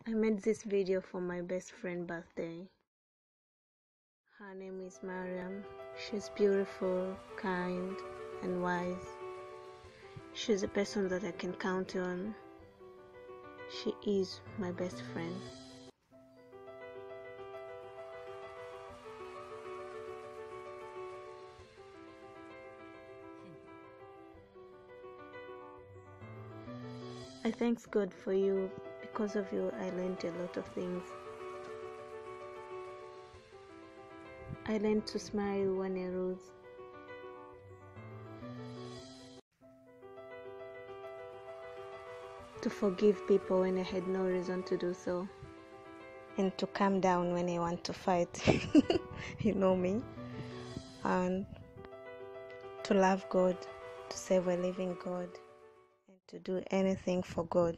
I made this video for my best friend birthday. Her name is Mariam. She's beautiful, kind, and wise. She's a person that I can count on. She is my best friend. I thank God for you. Because of you, I learned a lot of things. I learned to smile when I lose. To forgive people when I had no reason to do so. And to calm down when I want to fight. You know me. And to love God, to serve a living God, and to do anything for God.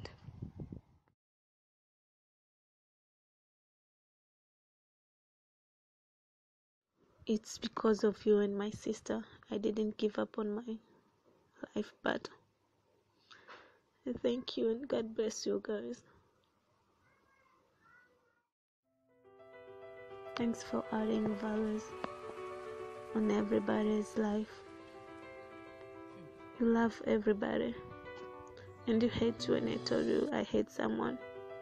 It's because of you and my sister I didn't give up on my life, but I thank you and God bless you guys. Thanks for adding values on everybody's life. You love everybody, and you hate when I told you I hate someone.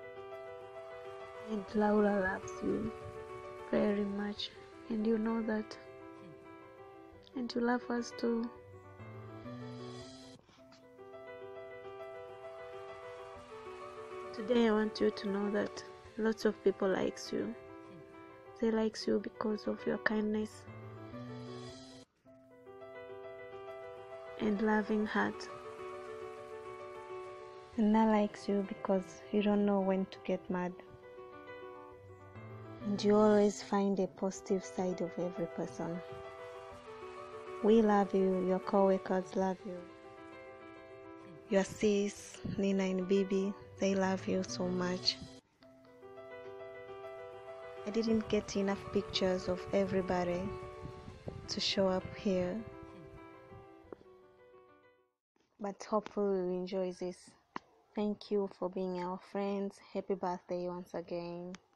And Laura loves you very much, and you know that. And you love us too. Today I want you to know that lots of people likes you. They likes you because of your kindness and loving heart. And I likes you because you don't know when to get mad. And you always find a positive side of every person. We love you, your co-workers love you. Your sis, Nina and Bibi, they love you so much. I didn't get enough pictures of everybody to show up here. But hopefully you enjoy this. Thank you for being our friends. Happy birthday once again.